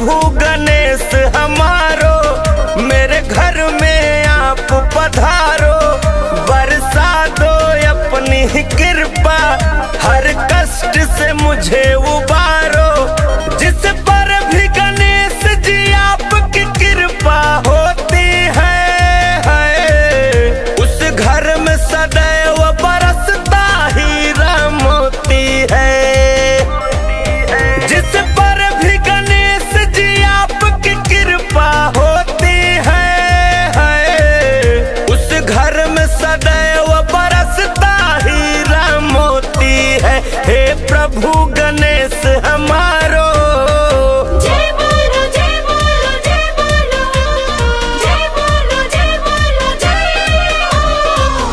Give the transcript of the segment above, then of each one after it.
प्रभु गणेश हमारो, मेरे घर में आप पधारो। बरसा दो अपनी कृपा, हर कष्ट से मुझे उबारो। जिस पर भी गणेश जी आपकी कृपा होती है, उस घर में सदैव बरसता हीरा मोती है। जिस पर भी गणेश जी आपकी कृपा होती है, उस घर में सदैव बरसता हीरा मोती है। हे प्रभु गणेश हमारो, जय बोलो जय बोलो जय बोलो, जय बोलो जय बोलो जय हो।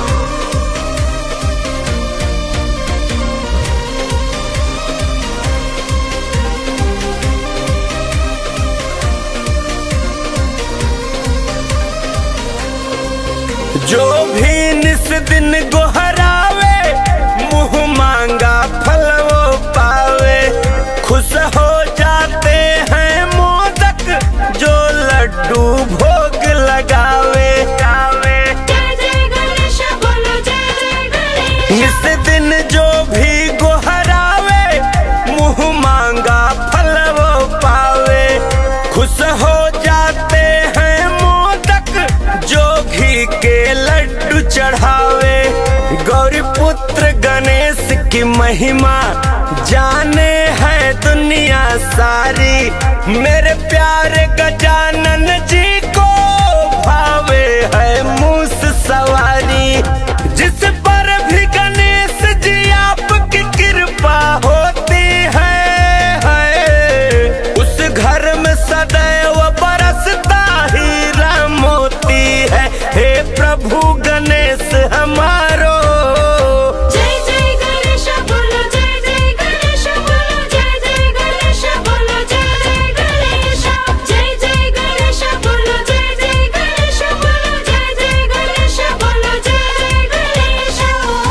जो भी निस दिन गोहरावे, मुँह मांगा फल वो पावे। खुश हो जाते हैं मोदक, जो लड्डू भोग लगावे। जय जय गणेश बोलो, जय जय गणेश। निस दिन जो भी गोहरावे, मुँह मांगा फल वो पावे। खुश हो जाते हैं मोदक, जो घी के लड्डू चढ़ावे। गौरी पुत्र गणेश की महिमा जाने है दुनिया सारी। मेरे प्यारे गजानन जी को भावे है मूस सवारी। जिस पर भी गणेश जी आपकी कृपा होती है, उस घर में सदैव बरसता हीरा मोती है। हे प्रभु गणेश हमारो, जय जय गणेश बोलो, जय जय गणेश बोलो, जय जय गणेश बोलो, जय जय गणेश। जय जय गणेश बोलो, जय जय गणेश बोलो, जय जय गणेश बोलो, जय जय गणेश।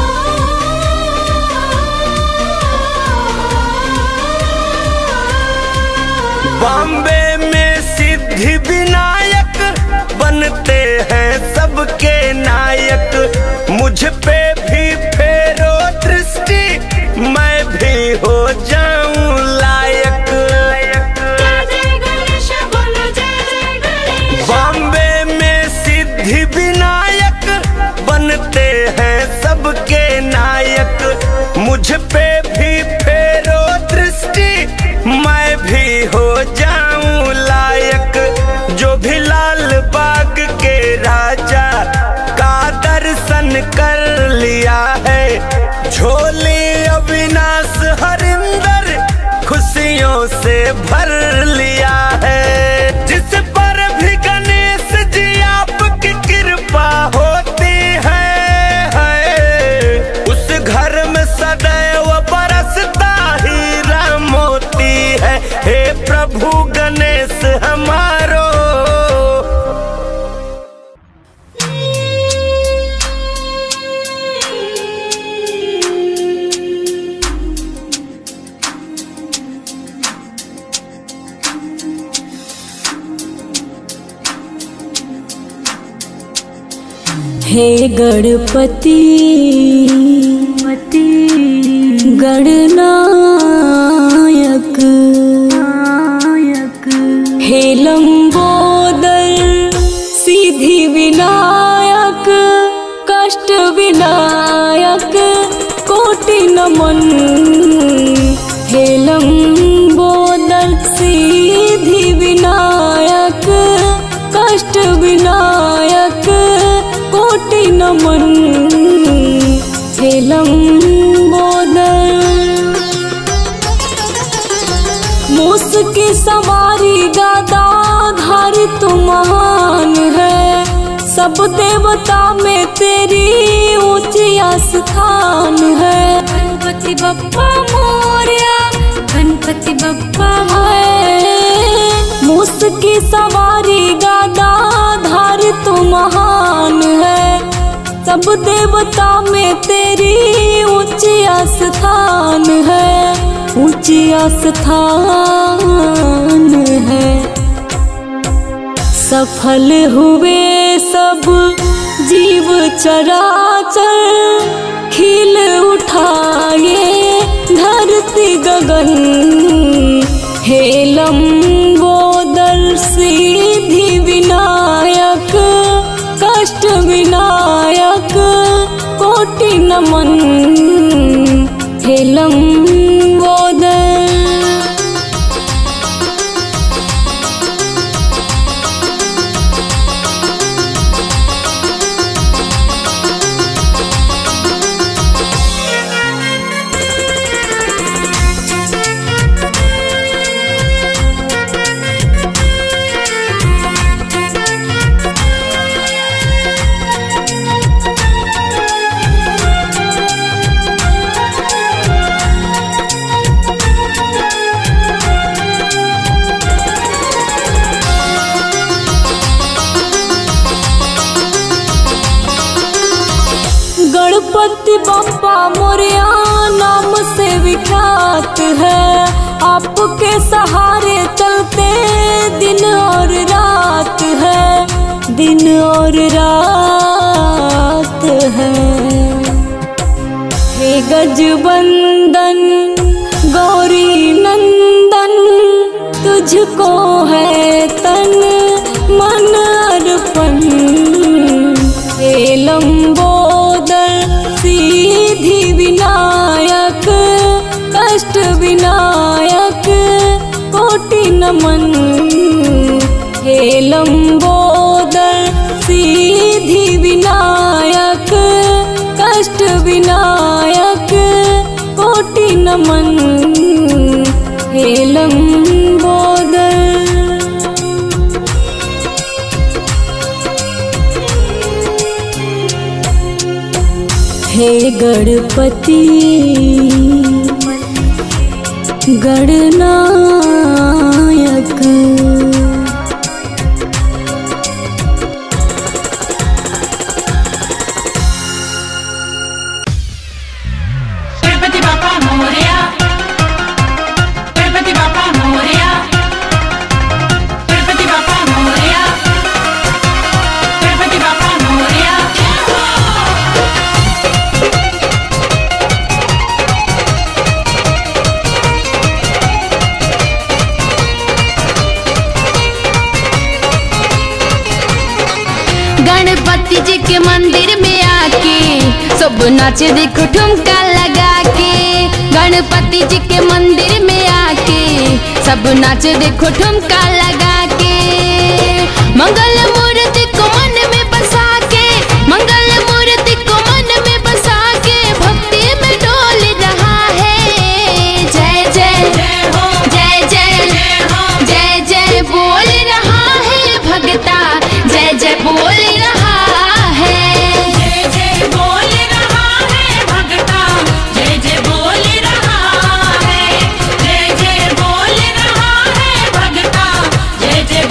बॉम्बे में सिद्धि विनायक बनते हैं सबके नायक। मुझ पे भी फेरो दृष्टि, मैं भी हो जाऊं लायक। जय जय गणेश बोलो, जय जय गणेश। बॉम्बे में सिद्धि विनायक बनते हैं सबके नायक। मुझ पे भी फेरो दृष्टि, मैं भी हो जाऊं लायक। जो भी लाल बाग के राजा का दर्शन कर लिया है, झोली अविनाश हरिंदर खुशियों से भर लिया है। जिस पर भी गणेश जी आपकी कृपा होती है, उस घर में सदैव बरसता हीरा मोती है। हे प्रभु गणेश हमारो, हे गणपति गणनायक, हे लंबोदर सिद्धि विनायक, कष्ट विनायक कोटि नमन। हे लंबोदर सिद्धि विनायक, कष्ट विनायक कोटि नमन। हे लंबोदर मूस की सवारी गदाधारी तू महान है। सब देवता में तेरी ऊंची आस्थान है। गणपति बप्पा मोरया, गणपति बप्पा है। मूस की सवारी गदाधारी तू महान है। सब सब देवता में तेरी उच्च आस्थान है, उच्च आस्थान है। सफल हुए सब जीव चराचर, खिल उठाए धरती गगन। हे लंबोदर सिद्धि विनायक, कष्ट विनायक कोटि नमन। हे लंबोदर गणपति बप्पा मोरया नाम से विख्यात है। आपके सहारे चलते दिन और रात है, दिन और रात है। हे गजबंदन गौरी नंदन, तुझको है तन मन अर्पण। हे लंबोदर सिद्धि विनायक, कष्ट विनायक कोटि नमन। हे लंबोदर सिद्धि विनायक, कष्ट विनायक कोटि नमन। हे लंबोदर हे गणपति गणनायक। गणपति बाप्पा मोरया, गणपति बाप्पा मोरया, गणपति बाप्पा मोरया, गणपति बाप्पा मोरया। गणपति जी के मंदिर में आके सब नाचे देखो ठुमका लगा के। गणपति जी के मंदिर में आके सब नाचे देखो ठुमका लगा के। मंगल मूर्ति को मन में बसा के, मंगल मूर्ति को मन में बसा के भक्ति में डोल रहा है। जय जय जय हो, जय जय जय हो, जय जय बोल रहा है भगता, जय जय बोल रहा है। जय जय बोल रहा है भगता, जय जय बोल रहा है। जय जय बोल रहा है भगता, जय जय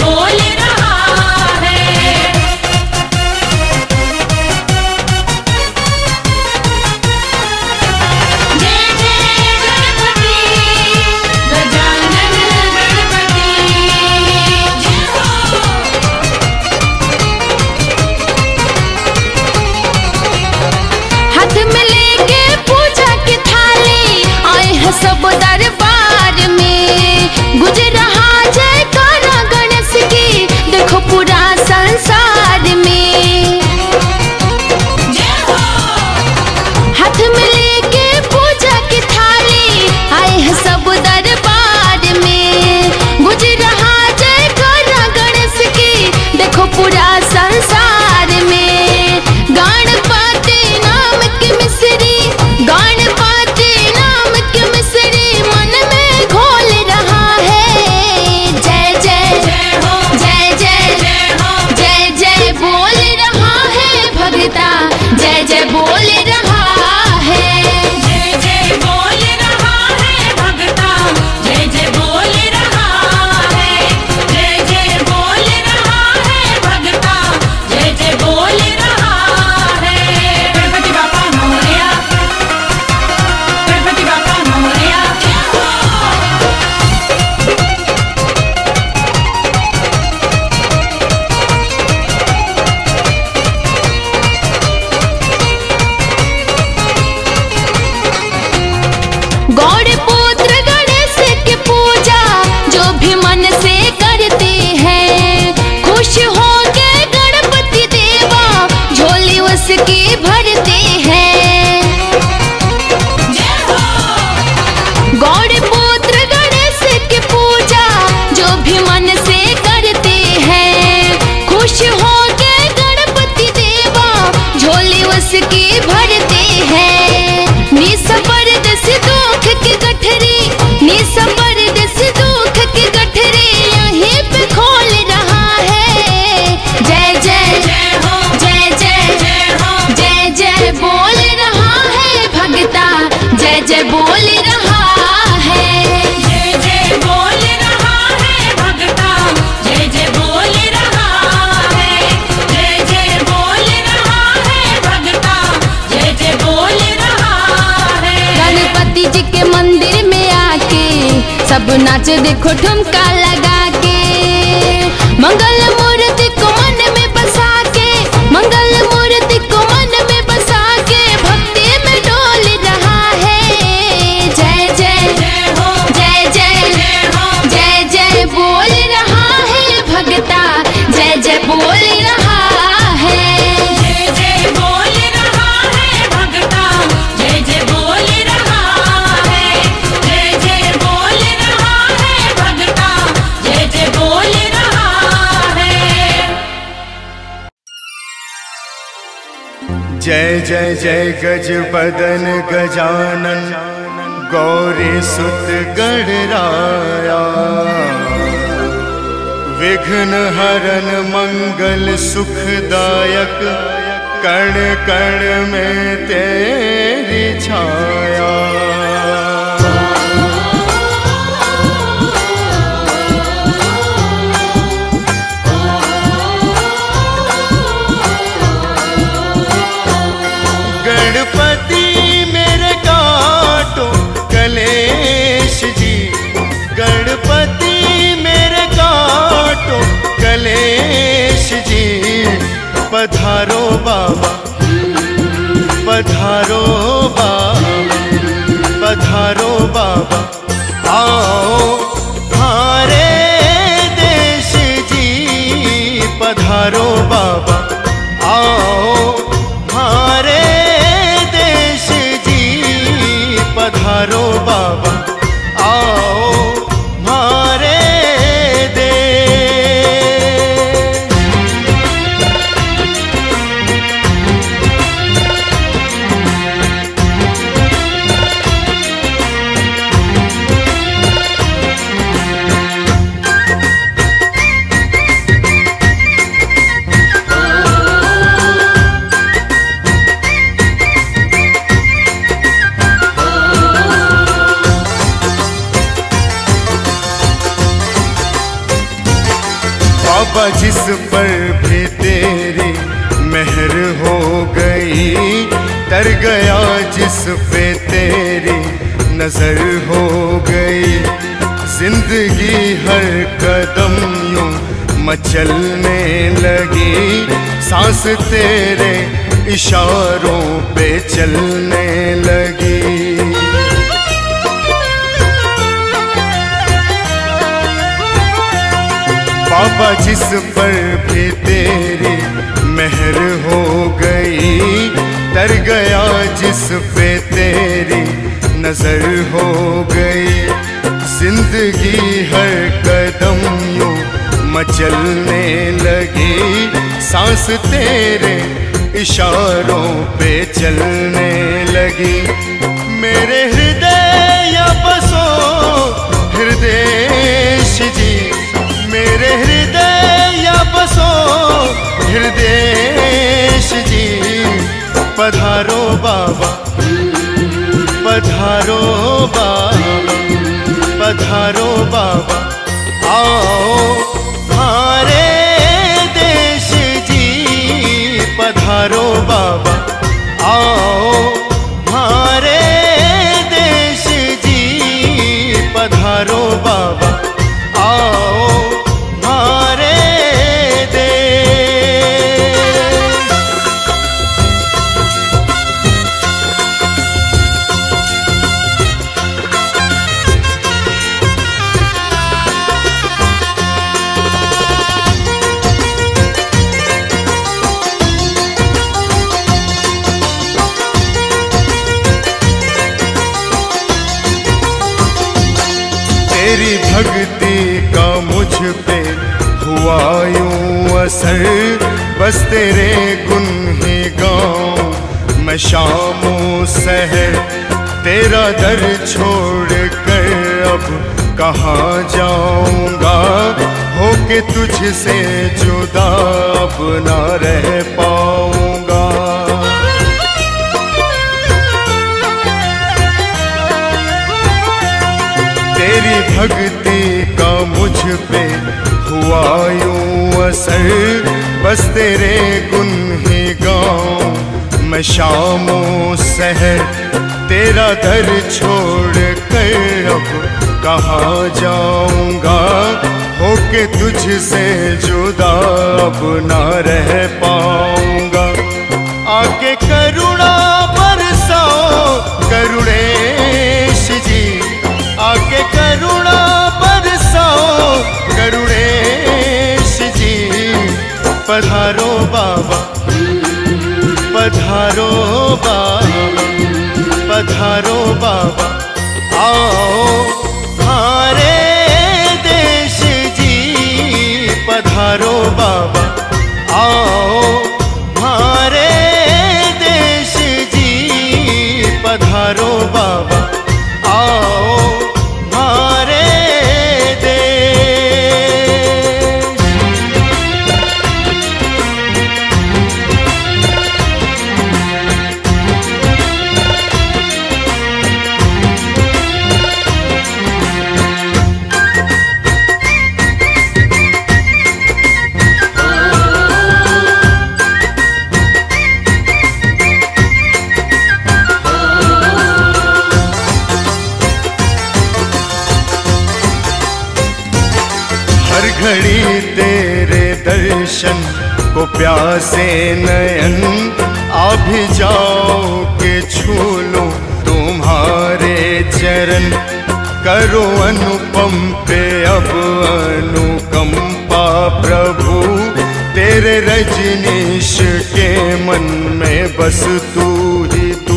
इसकी भरते हैं। निस परदेस दुख की गठरी, निस परदेस दुख की गठरी यहीं पे खोल रहा है। जय जय जय हो, जय जय जय हो, जय जय बोल रहा है भगता, जय जय बोल रहा है। जय जय बोल रहा है भगता, जय जय बोल रहा है। जय जय बोल रहा है भगता, जय जय बोल रहा है। गणपति जी के मंदिर में आके सब नाच देखो ठुमका लगा के। मंगल मूर्ति को मन में बसा के, मंगल मूर्ति को मन में बसा के भक्ति में डोल रहा है। जय जय जय हो, जय जय जय हो, जय जय बोल रहा है भगता, जय जय बोल रहा है। जय जय बोल रहा है भगता, जय जय बोल रहा है। जय जय बोल रहा है भगता, जय जय बोल रहा है। जय जय जय गजबदन गजानन गौरी सुत गणराया। विघ्न हरन मंगल सुखदायक, कण कण में तेरी छाया। गणपति मेरे काटो कलेश जी, गणपति मेरे काटो कलेश जी। पधारो बाबा, पधारो बाबा, पधारो बाबा, आओ हमारे देश जी। पधारो बाबा, आओ हमारे देश जी। पधारो बाबा, आओ हमारे देश। बाबा जिस पर भी तेरी मेहर हो गई, तर गया जिस पे तेरी नजर हो गई। जिंदगी हर कदम यूं मचलने लगी, सांस तेरे इशारों पे चलने लगी। बाबा जिस पर भी तेरी मेहर हो गई, तर गया जिस पे तेरी नजर हो गई। जिंदगी हर कदम यूं मचलने लगी, सांस तेरे इशारों पे चलने लगी। मेरे हृदय या बसो हृदयेश जी, मेरे हृदय या बसो हृदयेश जी। पधारो बाबा, पधारो बाबा, पधारो बाबा, आओ हमारे देश जी। पधारो बाबा, आओ हमारे देश जी। पधारो बाबा, आओ हमारे देश। तेरी भक्ति का मुझ पे हुआ यूं असर, बस तेरे गुन ही गाऊं शामों सहर तेरा दर छोड़ कर अब कहाँ जाऊंगा, होके तुझसे जुदा अब ना रह पाऊंगा। तेरी भक्ति का मुझ पे हुआ यूं असर, बस तेरे गुन ही गाऊं मैं शामों सहर तेरा दर छोड़ कर अब कहाँ जाऊंगा, होके तुझसे जुदा अब ना रह पाऊंगा। आके करुणा बरसाओ करुणेश जी, आके करुणा बरसाओ करुणेश जी। पधारो बाबा पधारो बाबा पधारो बाबा, आओ हमारे देश जी। पधारो बाबा आओ हमारे देश जी। पधारो बाबा आओ हमारे घड़ी तेरे दर्शन को प्यासे नयन, आ भी जाओ के छू लूं तुम्हारे चरण। करो अनुपम पे अब अनुकंपा प्रभु, तेरे रजनीश के मन में बस तू ही तू।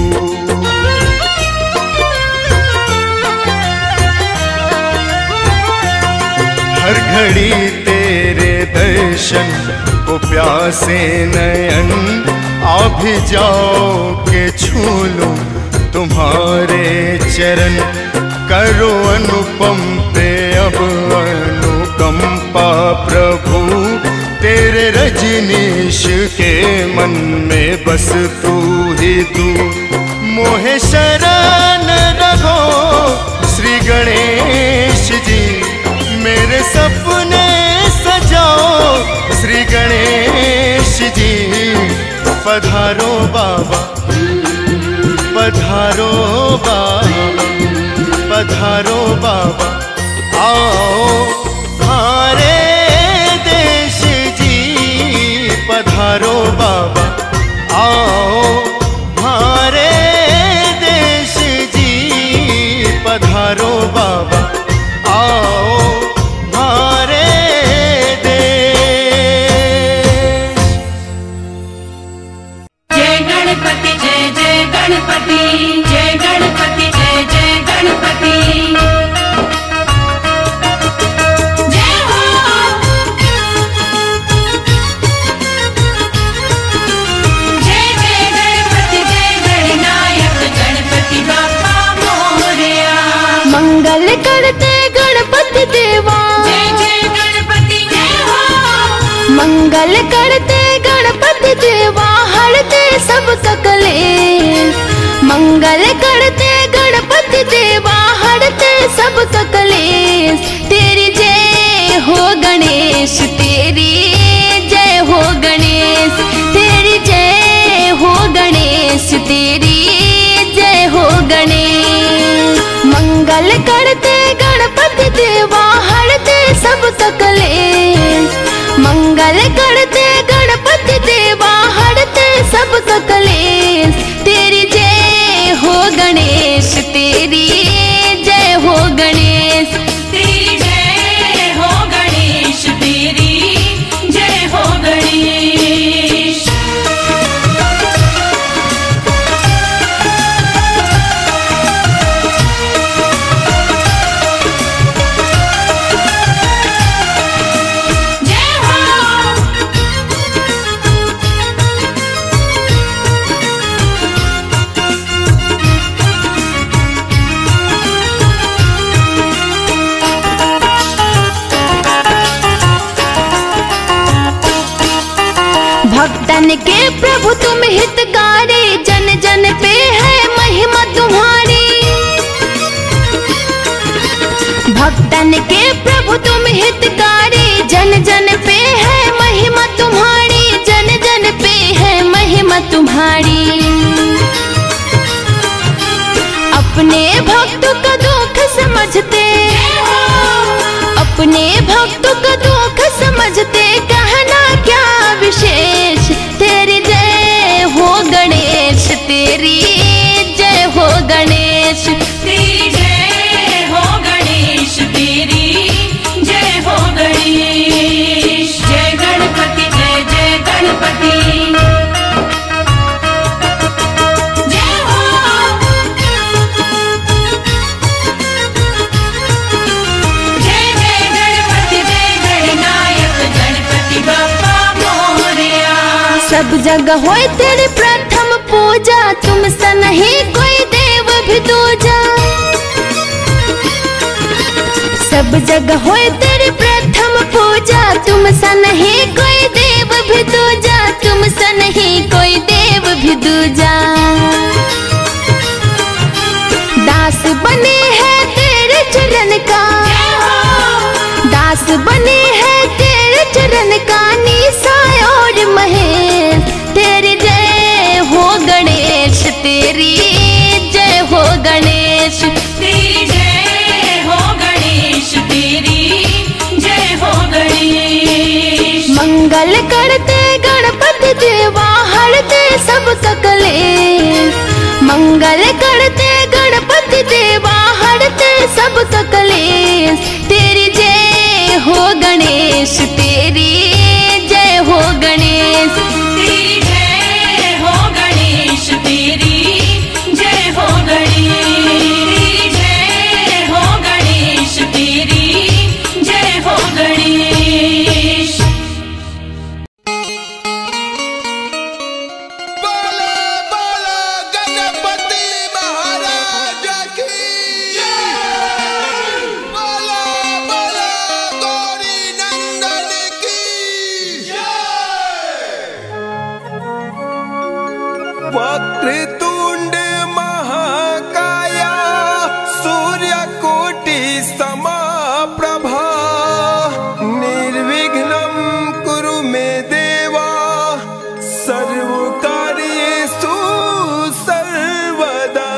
हर घड़ी तेरे दर्शन को प्यासे नयन, आ भी जाओ के छू लूं तुम्हारे चरण। करो अनुपम पे अब अनुकंपा प्रभु, तेरे रजनीश के मन में बस तू ही तू। मोहे शरण रघो श्री गणेश जी, मेरे सपने सजाओ श्री गणेश जी। पधारो बाबा पधारो बाबा पधारो बाबा, आओ हमारे देश जी। पधारो बाबा आओ हमारे देश जी। पधारो बाबा आओ हमारे देश। जय गणपति जय जय गणपति, जय गणपति जय जय गणपति। जय हो जय जय गणपति जय गणनायक गणपति बाप्पा मोरया। मंगल करते गणपति देवा, जय जय गणपति जय हो। मंगल करते गणपति देवा, हरते सब कलेश। मंगल करते गणपति देवा, हरते सब कलेश। तेरी जय हो गणेश, तेरी जय हो गणेश, तेरी जय हो गणेश, तेरी जय हो गणेश। मंगल करते गणपति देवा, हरते सब कलेश। मंगल करते गणपति देवा, हरते सब कलेश। तेरी जय हो गणेश, तेरी जय हो गणेश, तेरी जय हो गणेश, तेरी जय हो गणेश। जय हो भक्तन के प्रभु तुम हितकारी, जन जन पे है महिमा तुम्हारी। भक्तन के प्रभु तुम हितकारी, जन जन पे है महिमा तुम्हारी, जन जन पे है महिमा तुम्हारी। अपने भक्तों का दुख समझते, अपने भक्तों का दुख समझते, कहना क्या विशेष। तेरी जय हो गणेश, तेरी जय हो गणेश, तेरी जय हो गणेश, तेरी जय हो गणेश। जय गणपति, जय जय गणपति, जय हो। जय जय गणपति, जय गणनायक, गणपति बप्पा मोरया। सब जगह होए तेरी प्रथम पूजा, तुम सा नहीं कोई देव भी दूजा। सब जगह होए तेरी प्रथम पूजा, तुम सा नहीं कोई देव भी दूजा, तुम सा नहीं कोई देव भी दूजा। दास बने हैं तेरे चरण का, दास बने हैं तेरे चरण का, निशा और महेश। तेरी जय हो गणेश, तेरी जय हो गणेश, तेरी जय हो गणेश, तेरी जय हो गणेश। मंगल करते गणपति देवा, हरते सब कलेश। मंगल करते गणपति देवा, हरते सब कलेश। तेरी जय हो गणेश, तेरी जय हो गणेश, तेरी जय हो गणेश, तेरी जय हो गणेश, तेरी जय हो गणेश, तेरी जय हो गणेश। बोलो बोलो गणपति महाराज की जय। बोलो बोलो गौरी नंदन की जय। वक्रतुंड महाकाया, सूर्यकोटि समप्रभा, निर्विघ्नं कुरु मे देवा, सर्वकार्येषु सर्वदा।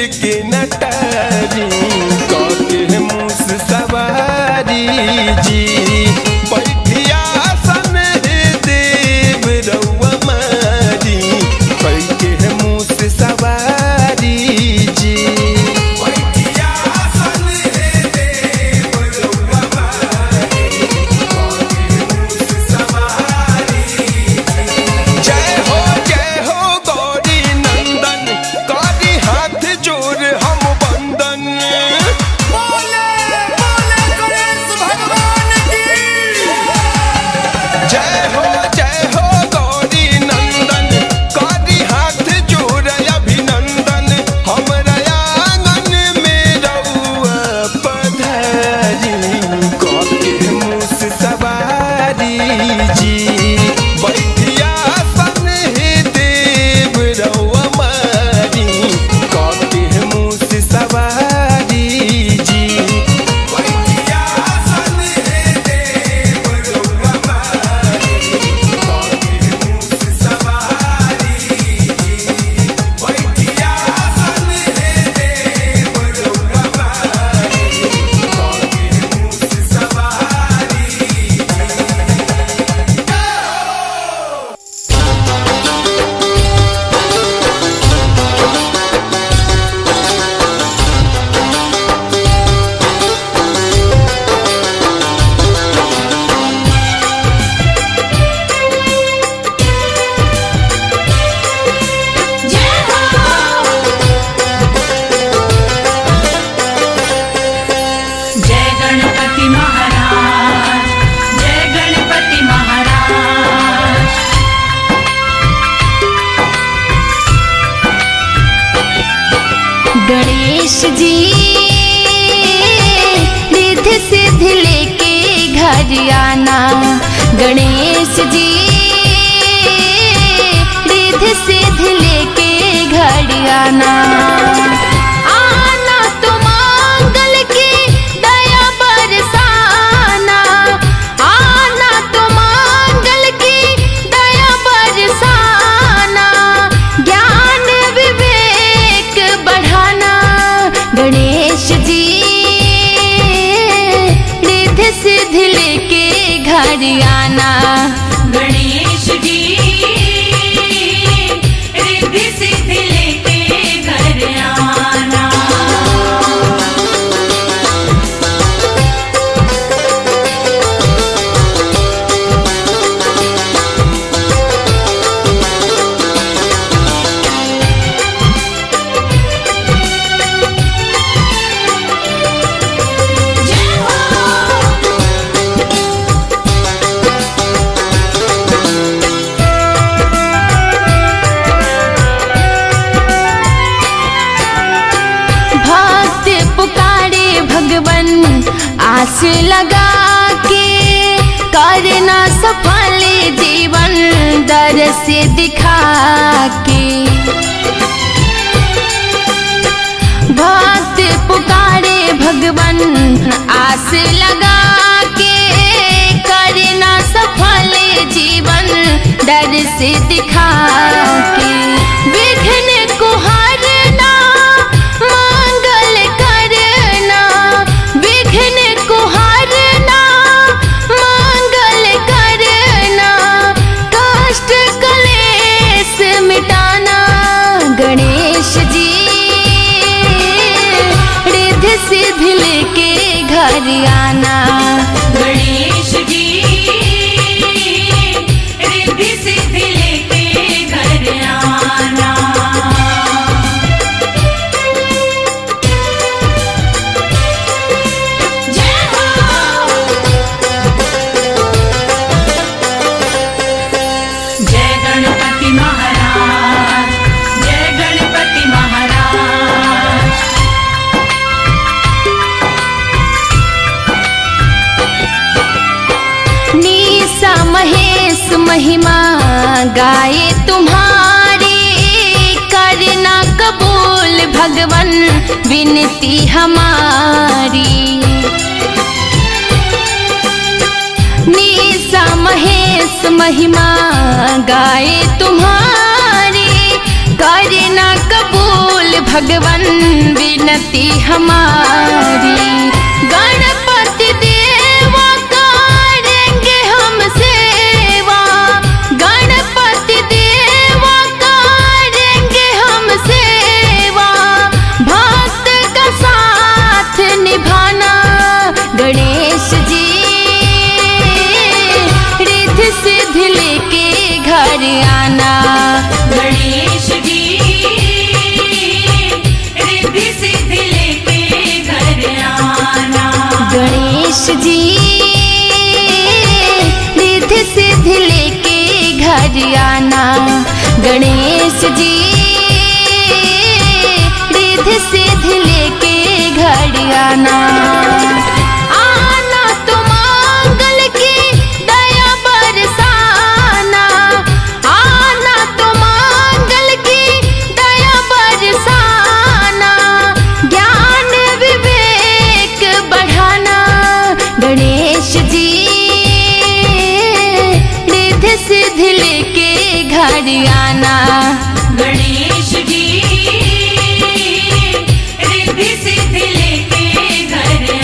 के नटारी के मूस सवारी जी बैठिया सन देव रउआ मारी के मूस सवारी जी बैठिया सन देव रउआ मारी मूस सवारी जय हो गौरी नंदन करी हाथ जोड़ हम बंदन बोले बोले गणेश भगवान की जय हो गौरी नंदन करी हाथ जोड़ अभिनंदन हमरा आंगन में रउआ पधारी के मूस सवारी जी बैठिया सन देव रउआ मारी के मूस सवारी जी बैठिया सन देव रउआ मारी के मूस सवारी जी बैठिया सन देव रउआ मारी के मूस सवारी जय हो जय गणपति महाराज जय गणपति महाराज गणेश जी रिद्धि सिद्धि लेके घर आना गणेश जी रिद्धि सिद्धि लेके घर आना आना तो मांगल की दया बरसाना आना तो मांगल की दया बरसाना ज्ञान विवेक बढ़ाना गणेश जी रिद्धि सिद्धि लेके घर आना गणेश जी रिद्धि सिद्धि लेके घर आना जय हो भक्त पुकारे भगवन आस लगा के करना सफल जीवन दर्श दिखा के भक्त पुकारे भगवन आस लगा के करना सफल जीवन दर्श दिखा के विघ्न को हरना मंगल करना विघ्न को हरना मंगल करना कष्ट कलेश मिटाना गणेश जी रिद्धि सिद्धि लेके घर आना गणेश जी रिद्धि सिद्धि लेके घर आना जय हो जय गणपति महाराज जय गणपति महाराज निशा महेश महिमा गाए तुम्हारी करना कबूल भगवन विनती हमारी निशा महेश महिमा गाए तुम्हारी करना कबूल बोल भगवन विनती हमारी, गणपति देवा करेंगे हम सेवा, गणपति देवा करेंगे हम सेवा, भक्त का साथ निभाना गणेश जी, रिद्धि सिद्धि लेके घर आना गणेश जी रिद्धि सिद्धि लेके घर आना, गणेश जी रिद्धि सिद्धि लेके घर आना, गणेश जी रिद्धि सिद्धि लेके घर आना, आना तो मंगल की दया बरसाना, आना तो मंगल की दया बरसाना, ज्ञान विवेक बढ़ाना गणेश जी, रिद्धि सिद्धि लेके घर आना, गणेश जी रिद्धि सिद्धि लेके घर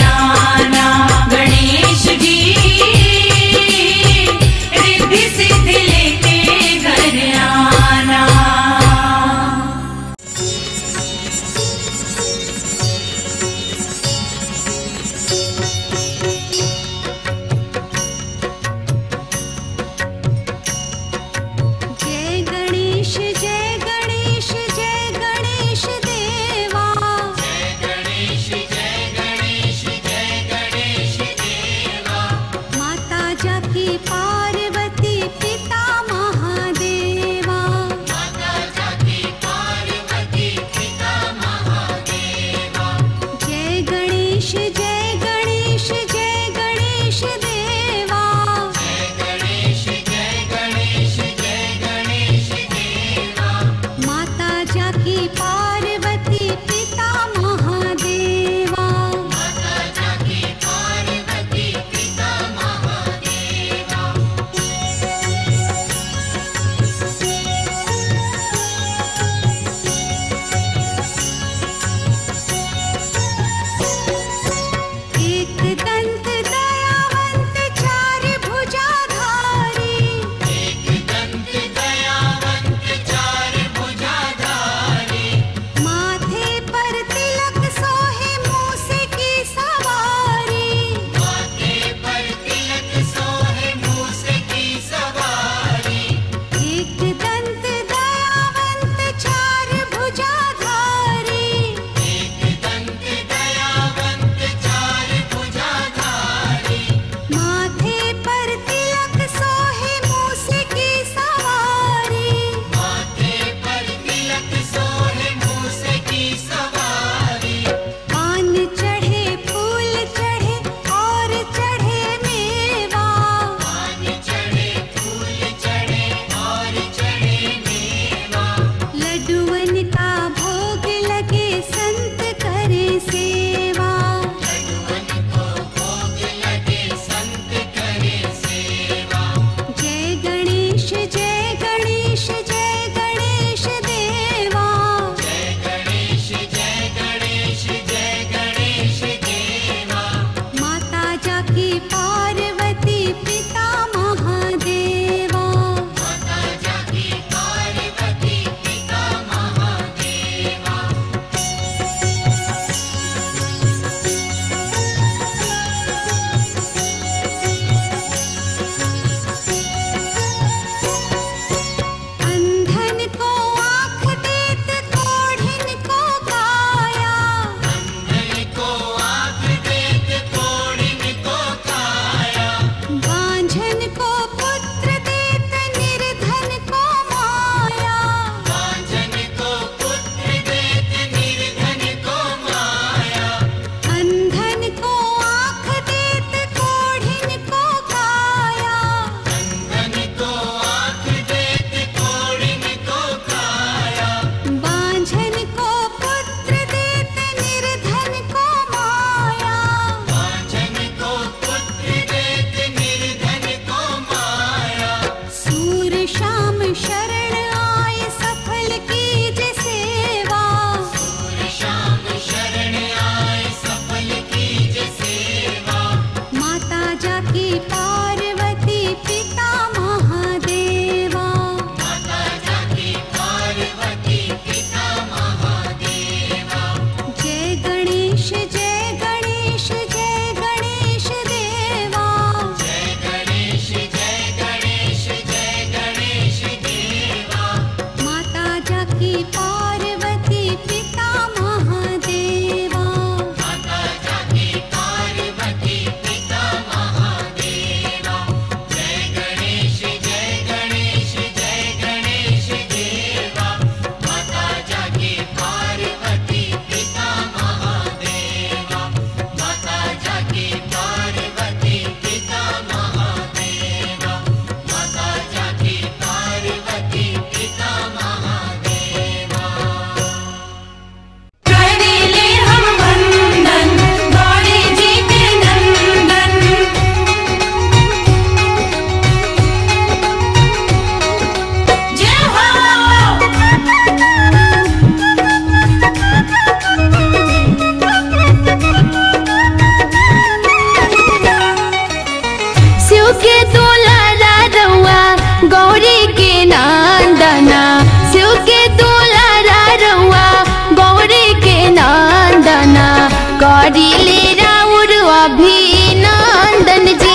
करिले राउर अभिनंदन जी,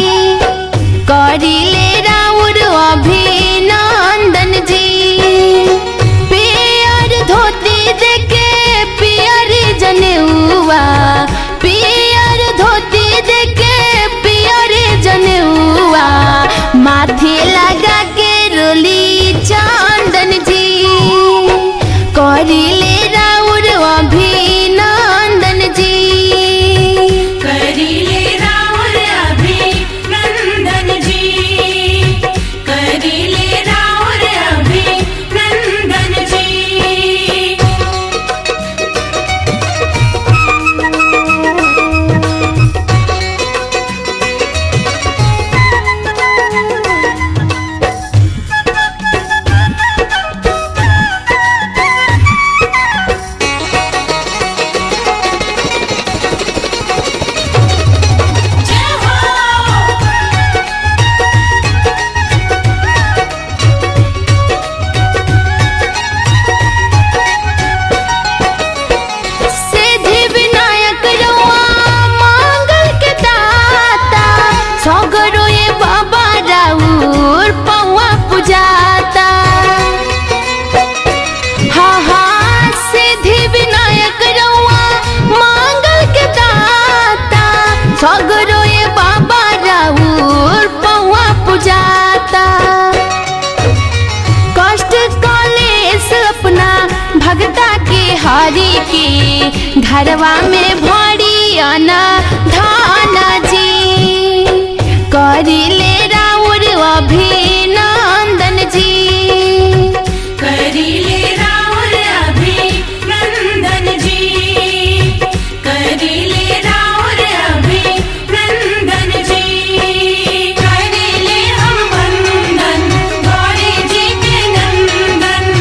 करिले राउर अभिनंदन जी। पियर धोती देके पियर जनेउआ, पियर धोती देके पियर जनेउआ, माथे लगा के रोली चंदन जी। करिले राउर अभिनंदन जी, करिले राउर अभिनंदन जी, करिले राउर अभिनंदन जी। सगरो ये बाबा राउर पौआ पुजाता। हाँ हाँ सिद्धि विनायक रउआ मांगल के दाता, सगरो ये बाबा राउर पौआ पुजाता। कष्ट कलेश अपना भगता के हरि के, घरवा में भरी अना धाना जी। करिले राउर अभिनंदन जी, करिले राउर अभिनंदन जी, करिले राउर अभिनंदन जी। करिले हम वंदन गौरी जी के नंदन।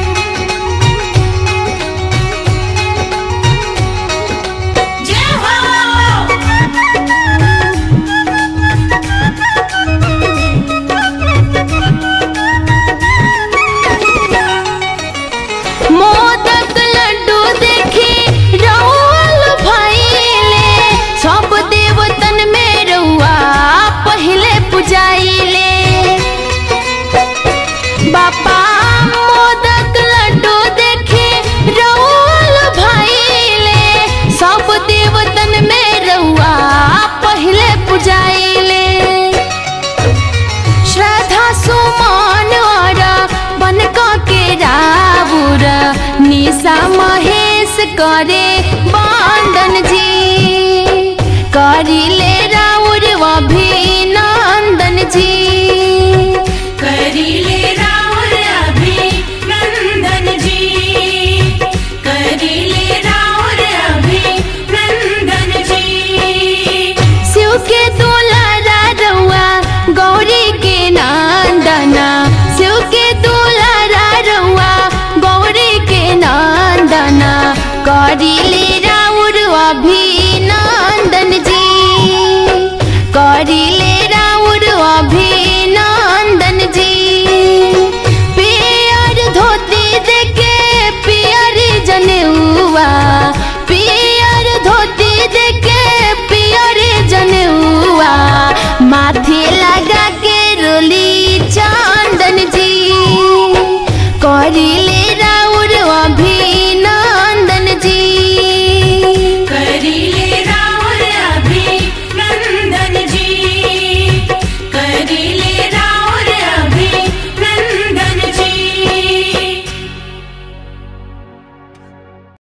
जय हो। मोदक लड्डू देखी रउआ भइले, सब देवतन में रउआ पहिले पुजाइले। बापा मोदक लड्डू देखी रउआ भइले, सब देवतन में रउआ पहिले पुजाइले। श्रद्धा सुमन और बनक के राउर निशा महेश करे वंदन जी। करिले राउर अभिनंदन जी, करिले राउर अभिनंदन जी, करिले राउर अभिनंदन जी। शिव के दुलारा रउआ गौरी के नंदना, शिव के दुलारा रउआ गौरी के नंदना। करिले राउर अभिनंदन जी, करिले